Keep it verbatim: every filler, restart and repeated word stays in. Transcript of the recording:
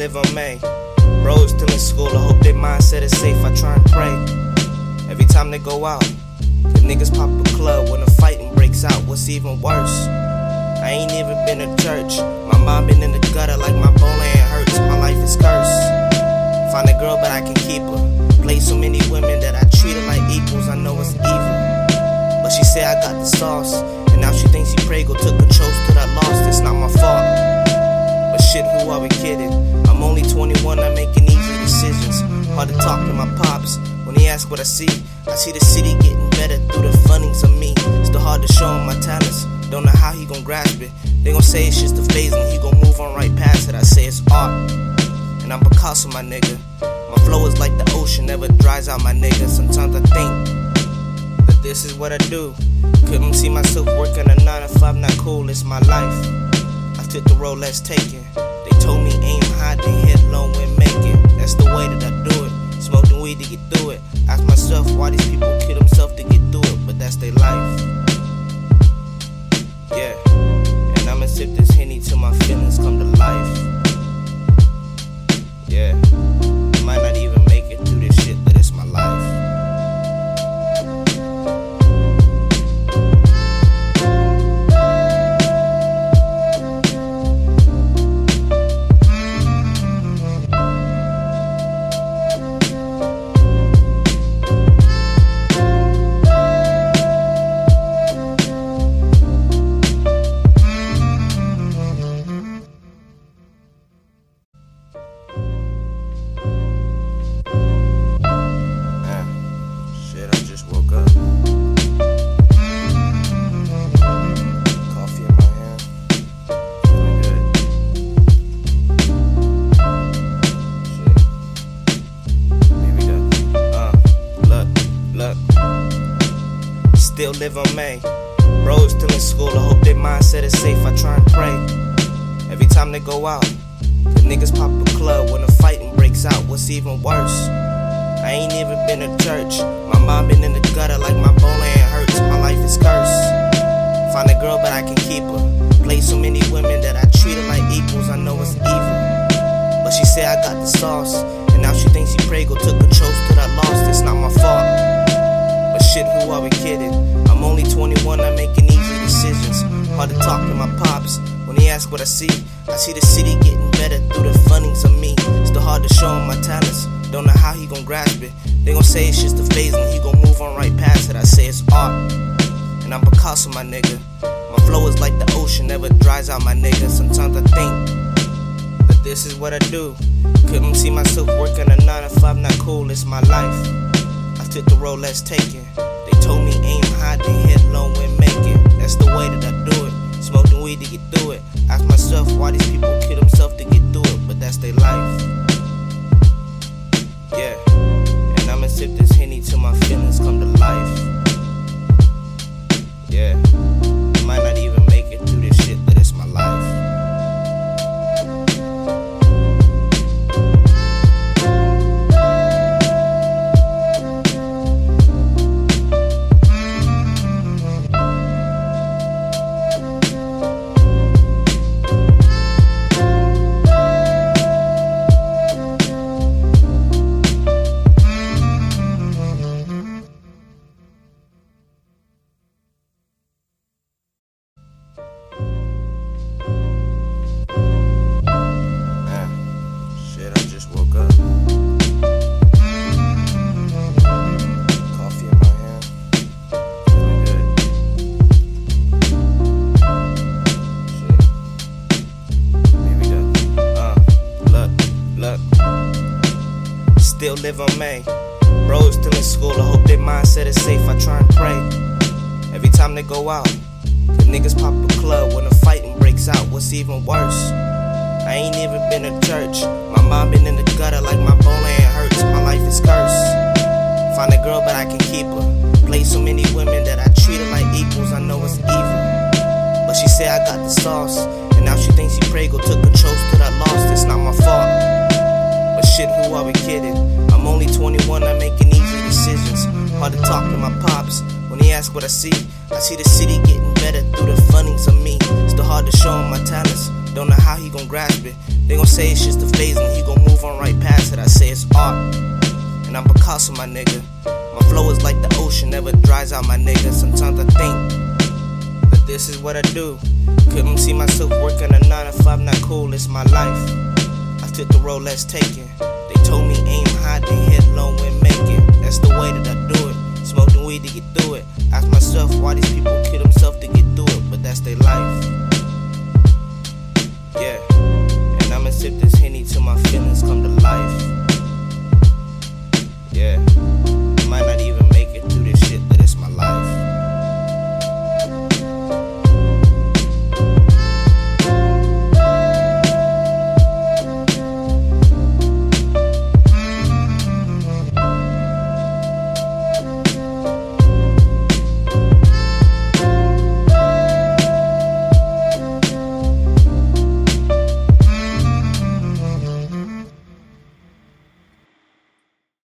live on May. Bros still in school, I hope their mindset is safe. I try and pray every time they go out. The niggas pop a club when the fighting breaks out. What's even worse, I ain't even been to church. My mom been in the gutter like my bone ain't hurts. My life is cursed. Find a girl but I can keep her. Play so many women that I treat her like equals. I know it's evil, but she said I got the sauce, and now she thinks she Prego took control, still I lost. It's not my fault, but shit, who are we kidding? I'm only twenty-one, I'm making easy decisions. Hard to talk to my pops when he asks what I see. I see the city getting better through the fundings of me. Still hard to show him my talents, don't know how he gon' grasp it. They gon' say it's just a phase and he gon' move on right past it. I say it's art, and I'm Picasso, my nigga. My flow is like the ocean, never dries out, my nigga. Sometimes I think that this is what I do. Couldn't see myself working a nine to five, not cool, it's my life. I took the road less taken. They told me aim high, then hit low and make it. That's the way that I do it. Smoking weed to get through it. Ask myself why these people kill themselves to get through it, but that's their life. Yeah, and I'ma sip this Henny till my feelings come to life. Yeah, might not even make it through this shit, but it's my life. Still live on May. Bros still in school, I hope their mindset is safe. I try and pray every time they go out. The niggas pop a club when the fighting breaks out. What's even worse, I ain't even been to church. My mom been in the gutter like my bone ain't hurts. My life is cursed. Find a girl but I can keep her. Play so many women that I treat her like equals. I know it's evil, but she said I got the sauce, and now she thinks she Prego took control, still I lost. It's not my fault, but shit, who are we kidding? I'm only twenty-one, I'm making easy decisions. Hard to talk to my pops when he asks what I see. I see the city getting better through the fundings of me. Still hard to show him my talents, don't know how he gon' grasp it. They gon' say it's just a phase and he gon' move on right past it. I say it's art, and I'm Picasso, my nigga. My flow is like the ocean, never dries out, my nigga. Sometimes I think that this is what I do. Couldn't see myself working a nine to five, not cool, it's my life. I took the road less taken. They told me aim high, then hit low and make it. That's the way that I do it. Smoking weed to get through it. Ask myself why these people kill themselves to get through it, but that's their life. Yeah, and I'ma sip this Henny till my feelings come to life. Yeah, might not even make it through this shit, but it's my life. Still live on May. Bros still in school, I hope their mindset is safe. I try and pray every time they go out. The niggas pop a club when the fighting breaks out. What's even worse, I ain't even been to church. My mom been in the gutter like my bone ain't hurts. My life is cursed. Find a girl but I can keep her. Play so many women that I treat her like equals. I know it's evil, but she said I got the sauce, and now she thinks she Prego took control, still I lost. It's not my fault, but shit, who are we kidding? I'm only twenty-one, I'm making easy decisions. Hard to talk to my pops when he asks what I see. I see the city getting better through the fundings of me. Still hard to show him my talents, don't know how he gon' grasp it. They gon' say it's just a phase and he gon' move on right past it. I say it's art, and I'm Picasso, my nigga. My flow is like the ocean, never dries out, my nigga. Sometimes I think that this is what I do. Couldn't see myself working a nine to five, not cool, it's my life. I took the road less taken. They told me aim high, then hit low and make it.